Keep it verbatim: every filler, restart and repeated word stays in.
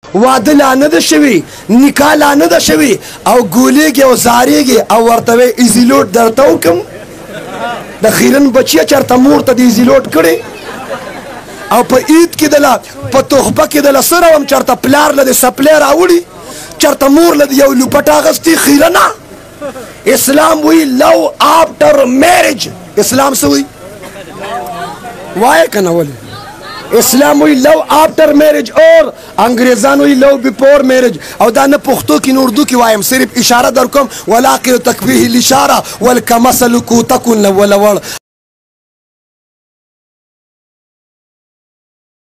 واده لا نه ده شوي، نکاح لا نه ده شوي او ګولیږي او زاریږي او ورته وایي ایزیلوټ درته وکړم. د خیرن بچیه چېرته مور ته د ایزیلوټ کړې او په عید کې دله په تحفه کې دله څه راوړم چېرته پلار له د سپلی راوړي، چېرته مور له د یو لوپټ اخېستې خیرنه. اسلام وی لو آفټر میرج. اسلام څه وی وایه که نه ولې؟ اسلام وی لو آفٹر میرج اور انگریزان وی لو بیفور میرج. او دا نه پښتو کې نه اردو کې وایم، صرف اشاره در کوم. ولاقل تکفیه الاشاره والکمثل کوتکن ولوړ.